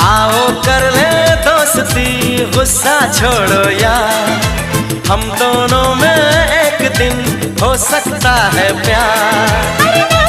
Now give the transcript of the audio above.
आओ कर ले दोस्ती, गुस्सा छोड़ो यार, हम दोनों में एक दिन हो सकता है प्यार।